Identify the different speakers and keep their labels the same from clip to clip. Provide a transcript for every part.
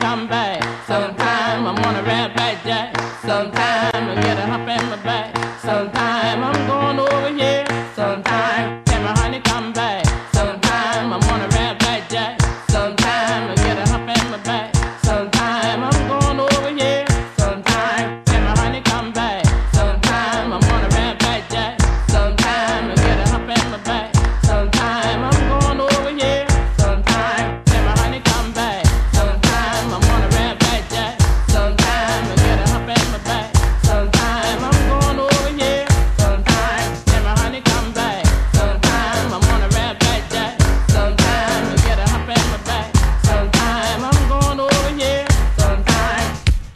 Speaker 1: come back. Sometime I'm on a red back jack. Sometime I get a hump in my back. Sometime I'm going over here. Sometime can my honey come back. Sometime I'm on a red back jack. Sometime I get a hump in my back. Sometime I'm going over here. Sometime can my honey come back. Sometime I'm on a red back jack. Sometime I get a hump in my back. Sometime I'm going over here. Sometime can my honey come back. Sometime I'm on a red back jack. Sometime I get a hump in my back. Sometime I'm going over here. Sometime can my honey come back. Sometime I'm on a red back jack. Sometime I get a hump in my back. Sometime I'm going over here. Sometime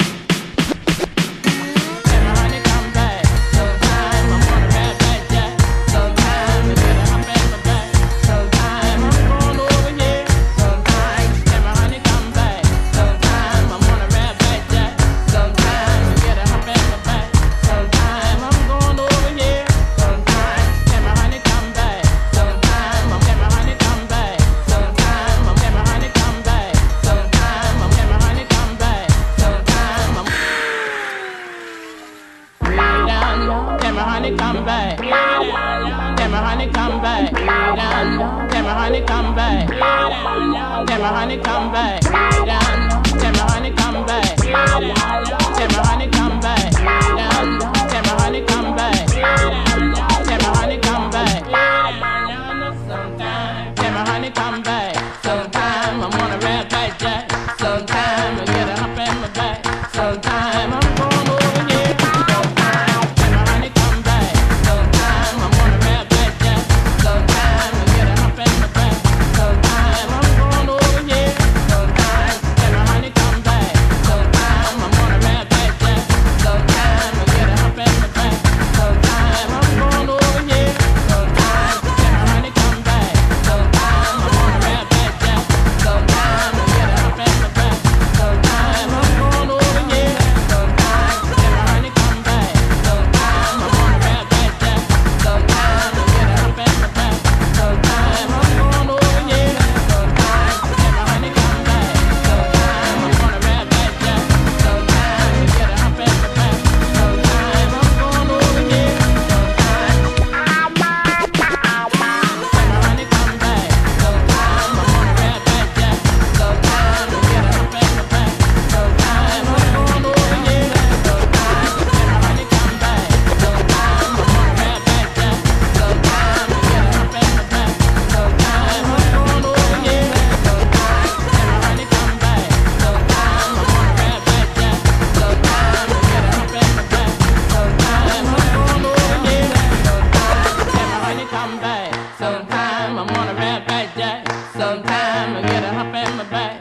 Speaker 1: can my honey come back. Sometime I'm on a red back jack. Sometime I get a hump in my back. Sometime I'm going over here. Sometime can my honey come back. Sometime I'm on a red back jack. Sometime I get a hump in my back. Sometime I'm going over here. Sometime can my honey come back. Sometime I'm can my honey come back. Sometime I'm can my honey come back. Sometime I'm can my honey come back. Sometime I'm way down low. Can my honey come back? Can my honey come back? Down low. Can my honey come back? Can my honey come back? Down low. Can my honey come back? Can my honey come back? Down low. Can my honey come back? Can my honey come back? Sometime can my honey come back? Sometime I'm on a red back jack. Sometime I get a hump in my back. Sometime I'm going over here. Sometime can my honey come back? Sometime I'm on a red back jack. Sometime I get a hump in my back. Sometime I'm going over here. Sometime can my honey come back? Sometime I'm on a red back jack. Sometime I get a hump in my back. Sometime I'm going over here. Sometime can my honey come back? Sometime I'm on a red back jack. Sometime I get a hump in my back. Sometime I'm going over here. Sometime can my honey come back? Sometime I'm on a red back jack. Sometime I get a hump in my back. Sometime I'm going over here. Sometime can my honey come back? Sometime I'm on a red back jack. Sometime I get a hump in my back. Sometime I'm going over here. Sometime can my honey come back? Sometime I'm on a red back jack. Sometime I get a hump in my back. Sometime I'm going over here. Sometime can my honey come back? Sometime I'm on a red back jack. Sometime I get a hump in my back. Sometime I'm going over here. Sometime can my honey come back? Sometime I'm on a red back jack. Sometime I get a hump in my back. Sometime I'm going over here. Sometime can my honey come back? Sometime I'm on a red back jack. Sometime I get a hump in my back.